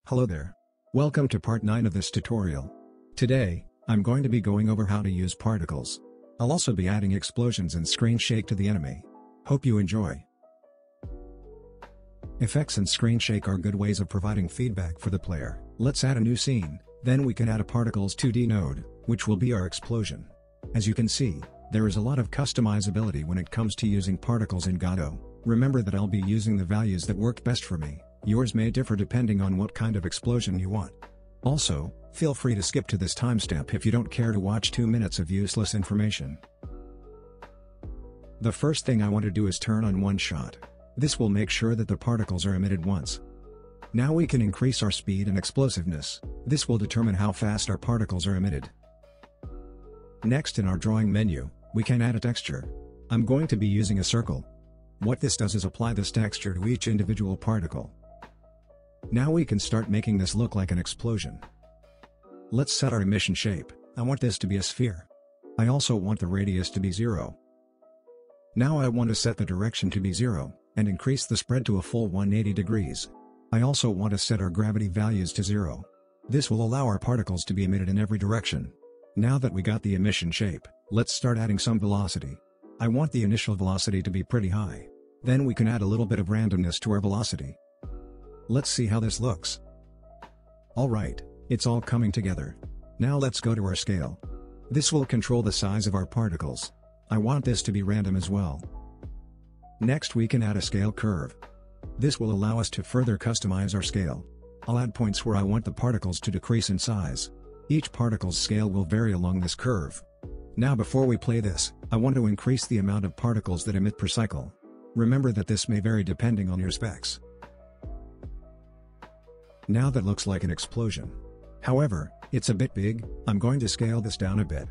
Hello there. Welcome to part 9 of this tutorial. Today, I'm going to be going over how to use particles. I'll also be adding explosions and screen shake to the enemy. Hope you enjoy. Effects and screen shake are good ways of providing feedback for the player. Let's add a new scene, then we can add a particles 2D node, which will be our explosion. As you can see, there is a lot of customizability when it comes to using particles in Godot. Remember that I'll be using the values that work best for me. Yours may differ depending on what kind of explosion you want. Also, feel free to skip to this timestamp if you don't care to watch 2 minutes of useless information. The first thing I want to do is turn on one shot. This will make sure that the particles are emitted once. Now we can increase our speed and explosiveness. This will determine how fast our particles are emitted. Next, in our drawing menu, we can add a texture. I'm going to be using a circle. What this does is apply this texture to each individual particle. Now we can start making this look like an explosion. Let's set our emission shape. I want this to be a sphere. I also want the radius to be 0. Now I want to set the direction to be 0, and increase the spread to a full 180 degrees. I also want to set our gravity values to 0. This will allow our particles to be emitted in every direction. Now that we got the emission shape, let's start adding some velocity. I want the initial velocity to be pretty high. Then we can add a little bit of randomness to our velocity. Let's see how this looks. Alright, it's all coming together. Now let's go to our scale. This will control the size of our particles. I want this to be random as well. Next we can add a scale curve. This will allow us to further customize our scale. I'll add points where I want the particles to decrease in size. Each particle's scale will vary along this curve. Now before we play this, I want to increase the amount of particles that emit per cycle. Remember that this may vary depending on your specs. Now that looks like an explosion. However, it's a bit big. I'm going to scale this down a bit.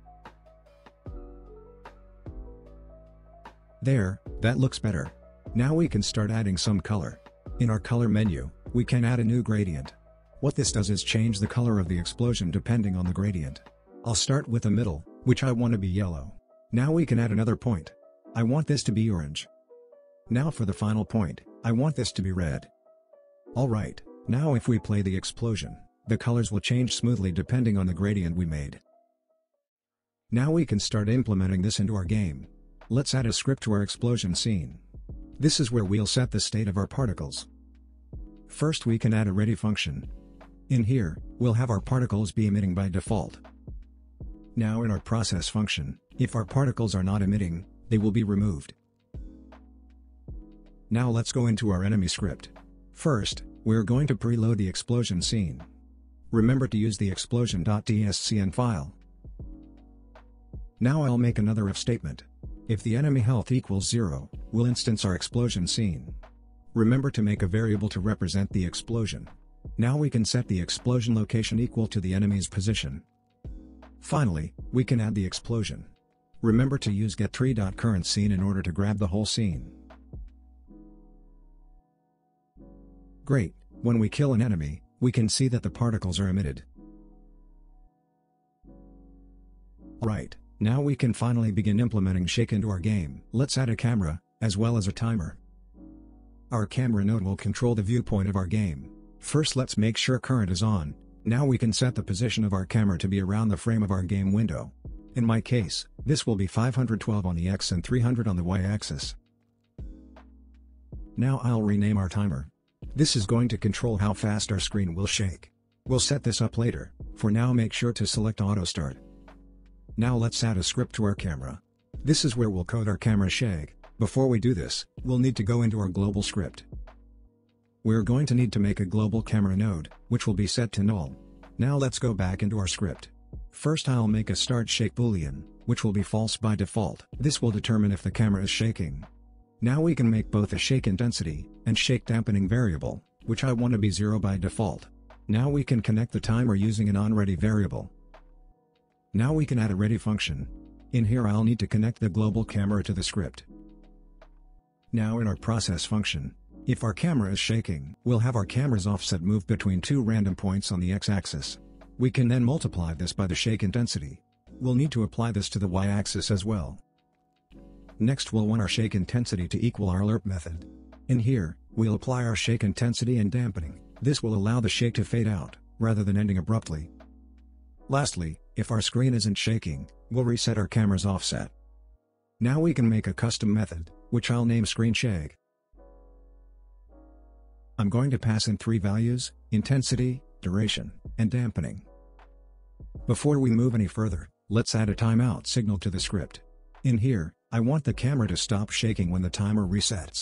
There, that looks better. Now we can start adding some color. In our color menu, we can add a new gradient. What this does is change the color of the explosion depending on the gradient. I'll start with the middle, which I want to be yellow. Now we can add another point. I want this to be orange. Now for the final point, I want this to be red. Alright. Now if we play the explosion, the colors will change smoothly depending on the gradient we made. Now we can start implementing this into our game. Let's add a script to our explosion scene. This is where we'll set the state of our particles. First we can add a ready function. In here, we'll have our particles be emitting by default. Now in our process function, if our particles are not emitting, they will be removed. Now let's go into our enemy script. First, we're going to preload the explosion scene. Remember to use the explosion.tscn file. Now I'll make another if statement. If the enemy health equals 0, we'll instance our explosion scene. Remember to make a variable to represent the explosion. Now we can set the explosion location equal to the enemy's position. Finally, we can add the explosion. Remember to use getTree.currentScene in order to grab the whole scene. Great, when we kill an enemy, we can see that the particles are emitted. Right, now we can finally begin implementing shake into our game. Let's add a camera, as well as a timer. Our camera node will control the viewpoint of our game. First let's make sure current is on. Now we can set the position of our camera to be around the frame of our game window. In my case, this will be 512 on the X and 300 on the Y axis. Now I'll rename our timer. This is going to control how fast our screen will shake. We'll set this up later. For now make sure to select auto start. Now let's add a script to our camera. This is where we'll code our camera shake. Before we do this, we'll need to go into our global script. We're going to need to make a global camera node, which will be set to null. Now let's go back into our script. First I'll make a start shake boolean, which will be false by default. This will determine if the camera is shaking. Now we can make both a shake intensity and shake dampening variable, which I want to be 0 by default. Now we can connect the timer using an onReady variable. Now we can add a ready function. In here I'll need to connect the global camera to the script. Now in our process function, if our camera is shaking, we'll have our camera's offset move between two random points on the x-axis. We can then multiply this by the shake intensity. We'll need to apply this to the y-axis as well. Next we'll want our shake intensity to equal our lerp method. In here, we'll apply our shake intensity and dampening. This will allow the shake to fade out, rather than ending abruptly. Lastly, if our screen isn't shaking, we'll reset our camera's offset. Now we can make a custom method, which I'll name Screen Shake. I'm going to pass in 3 values: intensity, duration, and dampening. Before we move any further, let's add a timeout signal to the script. In here, I want the camera to stop shaking when the timer resets.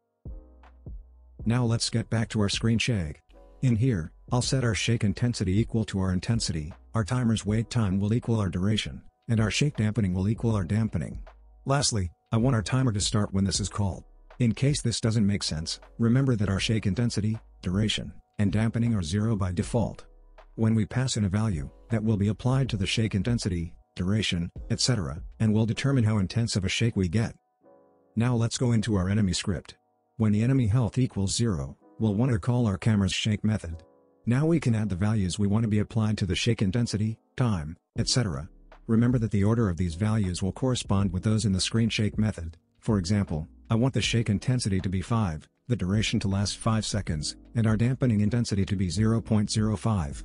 Now let's get back to our screen shake. In here, I'll set our shake intensity equal to our intensity, our timer's wait time will equal our duration, and our shake dampening will equal our dampening. Lastly, I want our timer to start when this is called. In case this doesn't make sense, remember that our shake intensity, duration, and dampening are 0 by default. When we pass in a value, that will be applied to the shake intensity, duration, etc., and will determine how intense of a shake we get. Now let's go into our enemy script. When the enemy health equals 0, we'll want to call our camera's shake method. Now we can add the values we want to be applied to the shake intensity, time, etc. Remember that the order of these values will correspond with those in the screen shake method. For example, I want the shake intensity to be 5, the duration to last 5 seconds, and our dampening intensity to be 0.05.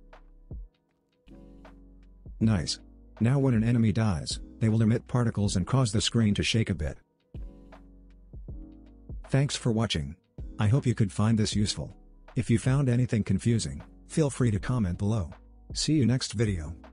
Nice. Now when an enemy dies, they will emit particles and cause the screen to shake a bit. Thanks for watching. I hope you could find this useful. If you found anything confusing, feel free to comment below. See you next video.